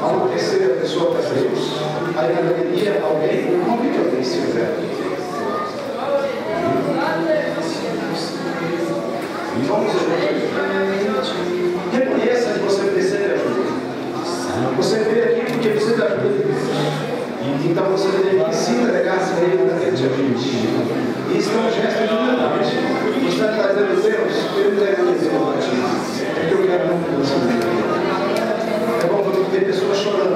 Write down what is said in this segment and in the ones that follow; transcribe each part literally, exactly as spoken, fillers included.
a uma terceira pessoa para Deus. Aí na galeria, alguém, convide alguém se fizer. Vamos reconheça que você precisa de ajuda. Você veio aqui porque precisa de ajuda de Deus. Então você deve se entregar a Ele para que Ele te ajude. Isso é um gesto de humildade. Você está trazendo Deus, eu entrego a Deus para ti. É que eu quero muito que você me. É bom quando ver pessoas chorando.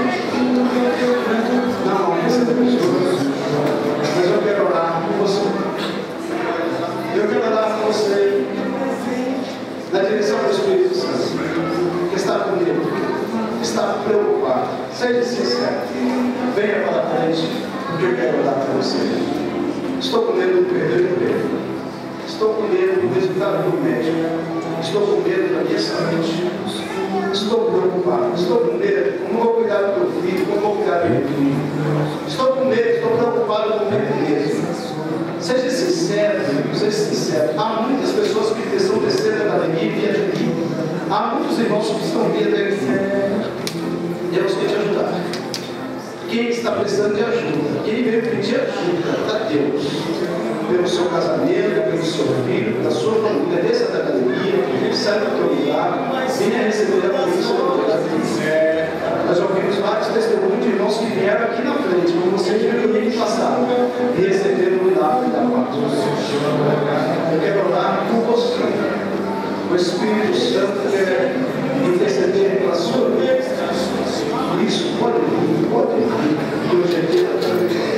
Não, não precisa de pessoas. Mas eu quero orar por você. Eu quero orar por você na direção do Espírito Santo, que está comigo, que está preocupado. Seja sincero, venha para frente, porque eu quero orar para você. Estou com medo do perder o emprego, estou com medo do resultado do médico, estou com medo da minha saúde, estou preocupado, estou com medo, como vou cuidar do meu filho, como vou cuidar do meu filho, estou com medo, estou preocupado com o meu mesmo. Seja sincero, seja sincero. Há muitas pessoas que estão descendo da academia e viajam aqui. Há muitos irmãos que estão vindo aqui. Deus quer te ajudar. Quem está precisando de ajuda, quem veio pedir ajuda a Deus, pelo seu casamento, pelo seu filho, pela sua família, desça da academia, sai do teu lugar, venha receber a polícia do lugar. Nós ouvimos vários testemunhos de irmãos que vieram aqui na frente, como você viu no domingo passado, e receberam o milagre da paz. Eu quero orar por você. O Espírito Santo quer interceder pela sua vida. Isso, pode vir, pode vir. Que hoje é dia da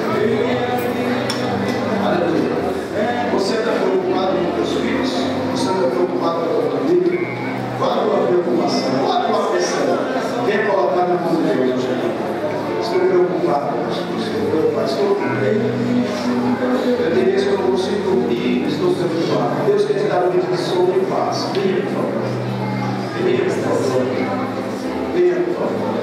aleluia. Você está preocupado com os seus filhos? Você está preocupado com a tua família? Qual a tua preocupação? Qual a tua pressão? Vem colocar na mão de Deus. Estou preocupado, estou preocupado, estou preocupado. Eu tenho isso que eu não consigo dormir, estou preocupado. Deus quer te dar um vídeo de sono e paz. Venha, por favor. Venha, por favor. Venha, por favor.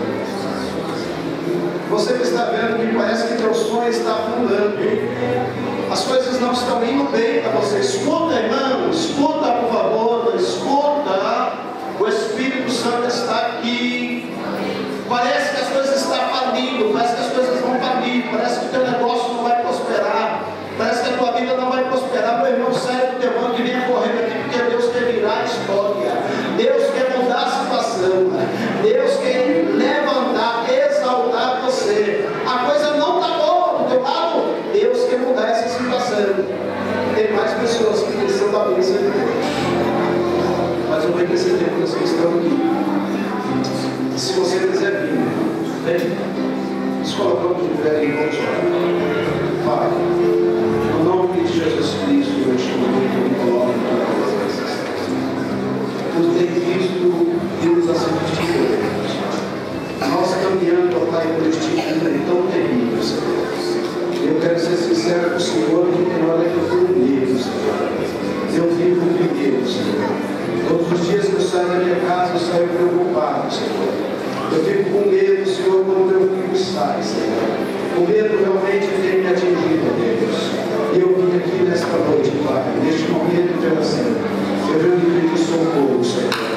Você que está vendo que parece que teu sonho está afundando. As coisas não estão indo bem para você. Escuta, irmão, escuta, por favor, escuta. O Espírito Santo está aqui. Parece que as coisas estão falindo, parece que as coisas vão falir, parece que o teu negócio não vai prosperar, parece que a tua vida não vai prosperar. Meu irmão, sai do teu banco e venha correndo aqui, porque Deus quer virar a história. Deus quer mudar a situação. Deus quer levantar, exaltar você. A coisa não está boa do teu lado. Deus quer mudar essa situação. Tem mais pessoas que precisam da bênção de Deus. Mas eu vou interceder por vocês que estão aqui. Se você quiser vir, vem. Nos colocamos de pé e vamos orar. Pai, no nome de Jesus Cristo, eu te coloco na tua presença. Tu tem visto Deus assistir. Nós caminhando, ó Pai, por este mundo tão terrível, Senhor. Eu quero ser sincero com o Senhor, que tem hora que eu fui medo, Senhor. Eu vivo com medo, Senhor. Todos os dias que eu saio da minha casa, eu saio preocupado, Senhor. Eu fico com medo, Senhor, quando meu filho sai, Senhor. O medo realmente tem me atingido, Deus. E eu vim aqui nesta noite, Pai, neste momento de oração. Eu venho lhe pedir socorro, Senhor.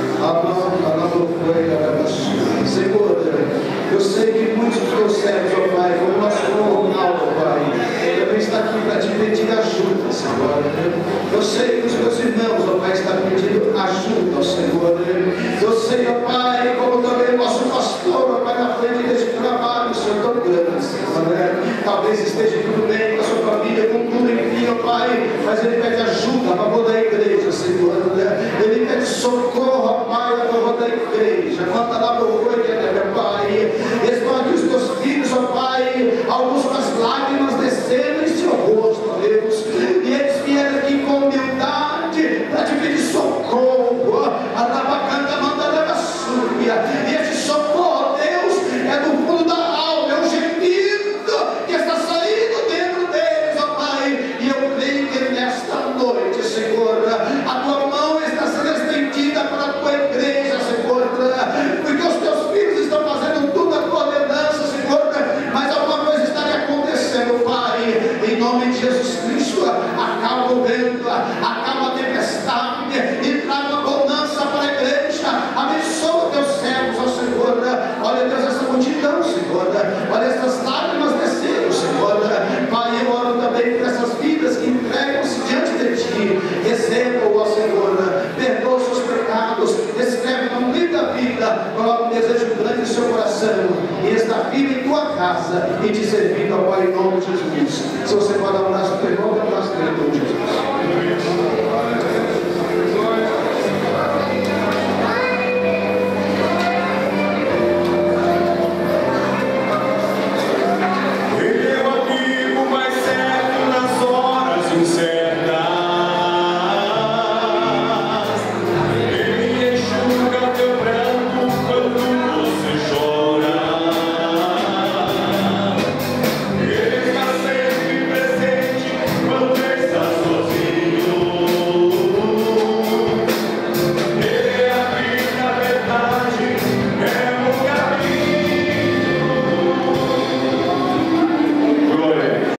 Senhor, eu sei que muitos dos teus servos, ó Pai, como o nosso Ronaldo, ó Pai, também está aqui para te pedir ajuda, Senhor. Eu sei que os meus irmãos, ó Pai, estão pedindo ajuda ao Senhor. Eu sei, ó Pai, como também o nosso pastor, ó Pai, na frente deste trabalho, Senhor, tão grande, Senhor. Talvez esteja tudo bem com a sua família, com tudo, enfim, ó Pai, mas ele pede ajuda a favor da igreja, Senhor. Ele pede socorro, ó Pai, a favor da igreja. Manda lá para o oi, meu Pai. Esconde os teus filhos, ó Pai, alguns com as lágrimas descendo em seu rosto, ó Deus. E eles vieram aqui com humildade para te pedir socorro. A tabacanta manda leva súbia. E esse socorro, Deus, é do fundo da alma, é o gemido que está saindo dentro deles, ó Pai. E eu creio que nesta noite, Senhor, a tua mão está sendo estendida para a tua igreja, Senhor, porque os teus vida, coloca um desejo grande no seu coração e estar firme em tua casa e te servindo ao Pai em nome de Jesus. Se você pode dar um abraço para o teu irmão, dá um abraço para ele em nome de Jesus.